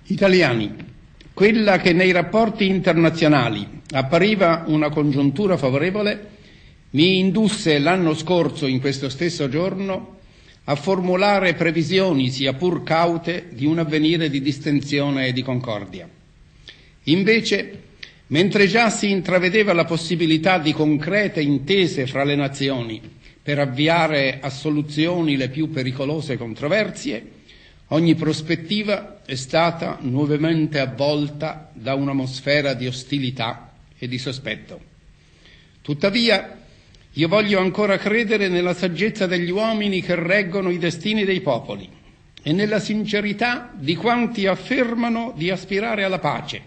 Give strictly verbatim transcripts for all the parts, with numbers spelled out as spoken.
Italiani, quella che nei rapporti internazionali appariva una congiuntura favorevole mi indusse l'anno scorso, in questo stesso giorno, a formulare previsioni, sia pur caute, di un avvenire di distensione e di concordia. Invece, mentre già si intravedeva la possibilità di concrete intese fra le nazioni per avviare a soluzioni le più pericolose controversie, ogni prospettiva è stata nuovamente avvolta da un'atmosfera di ostilità e di sospetto. Tuttavia, io voglio ancora credere nella saggezza degli uomini che reggono i destini dei popoli e nella sincerità di quanti affermano di aspirare alla pace,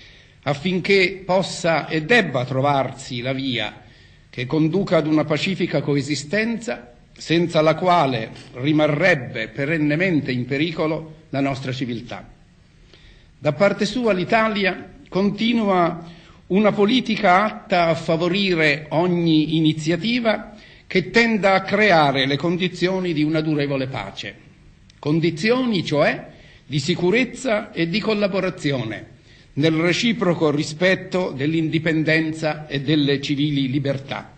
affinché possa e debba trovarsi la via che conduca ad una pacifica coesistenza, senza la quale rimarrebbe perennemente in pericolo la nostra civiltà. Da parte sua l'Italia continua una politica atta a favorire ogni iniziativa che tenda a creare le condizioni di una durevole pace, condizioni cioè di sicurezza e di collaborazione nel reciproco rispetto dell'indipendenza e delle civili libertà.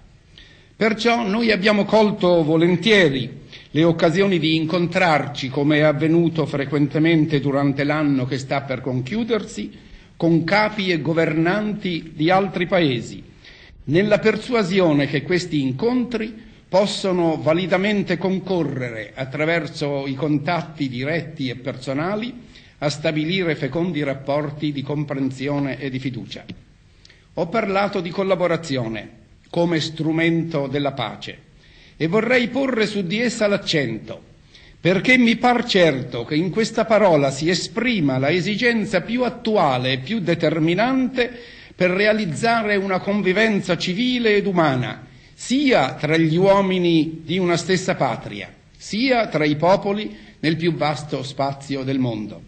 Perciò noi abbiamo colto volentieri le occasioni di incontrarci, come è avvenuto frequentemente durante l'anno che sta per conchiudersi, con capi e governanti di altri paesi, nella persuasione che questi incontri possono validamente concorrere, attraverso i contatti diretti e personali, a stabilire fecondi rapporti di comprensione e di fiducia. Ho parlato di collaborazione come strumento della pace e vorrei porre su di essa l'accento, perché mi par certo che in questa parola si esprima la esigenza più attuale e più determinante per realizzare una convivenza civile ed umana, sia tra gli uomini di una stessa patria, sia tra i popoli nel più vasto spazio del mondo.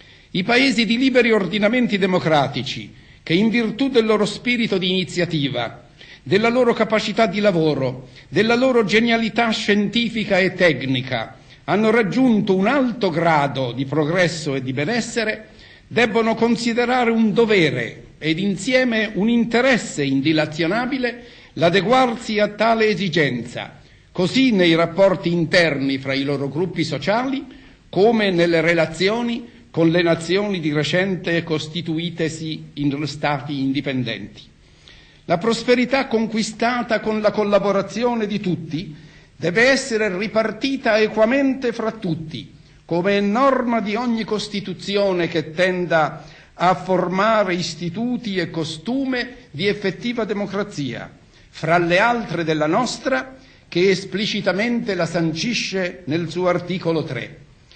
I paesi di liberi ordinamenti democratici, che in virtù del loro spirito di iniziativa, della loro capacità di lavoro, della loro genialità scientifica e tecnica, hanno raggiunto un alto grado di progresso e di benessere, debbono considerare un dovere ed insieme un interesse indilazionabile l'adeguarsi a tale esigenza, così nei rapporti interni fra i loro gruppi sociali, come nelle relazioni con le nazioni di recente costituitesi in stati indipendenti. La prosperità conquistata con la collaborazione di tutti deve essere ripartita equamente fra tutti, come è norma di ogni Costituzione che tenda a formare istituti e costume di effettiva democrazia, fra le altre della nostra, che esplicitamente la sancisce nel suo articolo tre,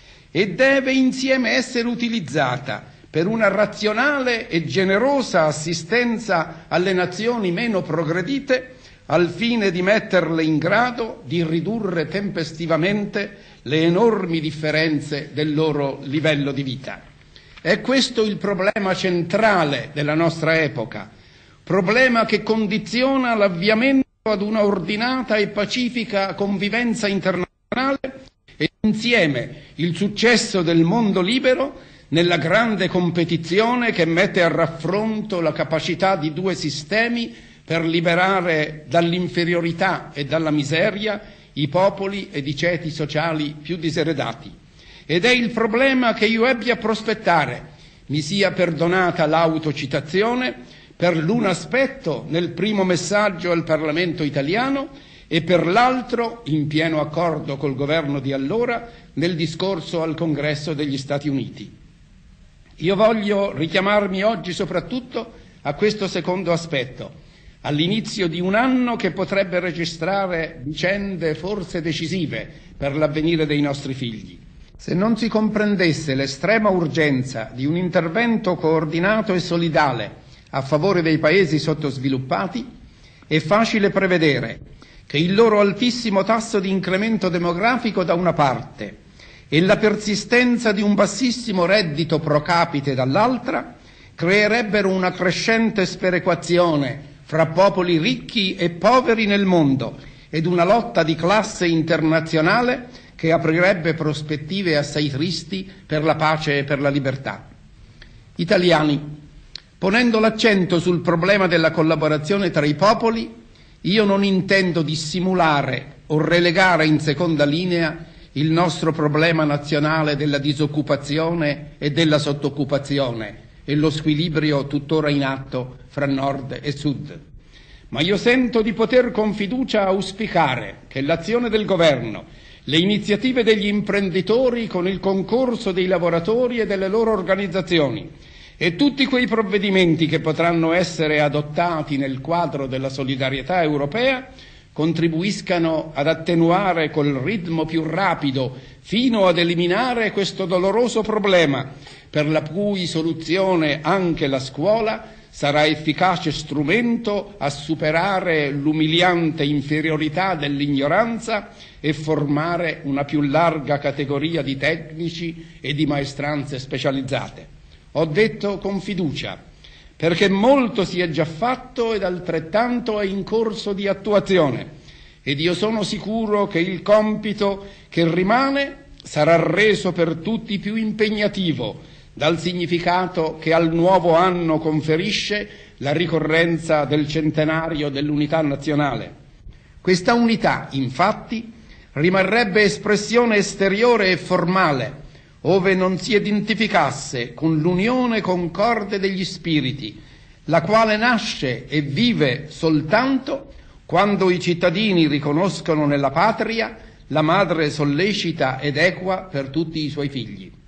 e deve insieme essere utilizzata per una razionale e generosa assistenza alle nazioni meno progredite, al fine di metterle in grado di ridurre tempestivamente le enormi differenze del loro livello di vita. È questo il problema centrale della nostra epoca, problema che condiziona l'avviamento ad una ordinata e pacifica convivenza internazionale e insieme il successo del mondo libero nella grande competizione che mette a raffronto la capacità di due sistemi per liberare dall'inferiorità e dalla miseria i popoli ed i ceti sociali più diseredati. Ed è il problema che io ebbi a prospettare, mi sia perdonata l'autocitazione, per l'un aspetto nel primo messaggio al Parlamento italiano e per l'altro, in pieno accordo col governo di allora, nel discorso al Congresso degli Stati Uniti. Io voglio richiamarmi oggi soprattutto a questo secondo aspetto, all'inizio di un anno che potrebbe registrare vicende forse decisive per l'avvenire dei nostri figli. Se non si comprendesse l'estrema urgenza di un intervento coordinato e solidale a favore dei paesi sottosviluppati, è facile prevedere che il loro altissimo tasso di incremento demografico da una parte e la persistenza di un bassissimo reddito pro capite dall'altra creerebbero una crescente sperequazione fra popoli ricchi e poveri nel mondo ed una lotta di classe internazionale che aprirebbe prospettive assai tristi per la pace e per la libertà. Italiani, ponendo l'accento sul problema della collaborazione tra i popoli, io non intendo dissimulare o relegare in seconda linea il nostro problema nazionale della disoccupazione e della sottoccupazione e lo squilibrio tuttora in atto fra nord e sud. Ma io sento di poter con fiducia auspicare che l'azione del governo, le iniziative degli imprenditori con il concorso dei lavoratori e delle loro organizzazioni e tutti quei provvedimenti che potranno essere adottati nel quadro della solidarietà europea contribuiscano ad attenuare col ritmo più rapido fino ad eliminare questo doloroso problema, per la cui soluzione anche la scuola sarà efficace strumento a superare l'umiliante inferiorità dell'ignoranza e formare una più larga categoria di tecnici e di maestranze specializzate. Ho detto con fiducia, perché molto si è già fatto ed altrettanto è in corso di attuazione, ed io sono sicuro che il compito che rimane sarà reso per tutti più impegnativo dal significato che al nuovo anno conferisce la ricorrenza del centenario dell'unità nazionale. Questa unità, infatti, rimarrebbe espressione esteriore e formale, ove non si identificasse con l'unione concorde degli spiriti, la quale nasce e vive soltanto quando i cittadini riconoscono nella patria la madre sollecita ed equa per tutti i suoi figli.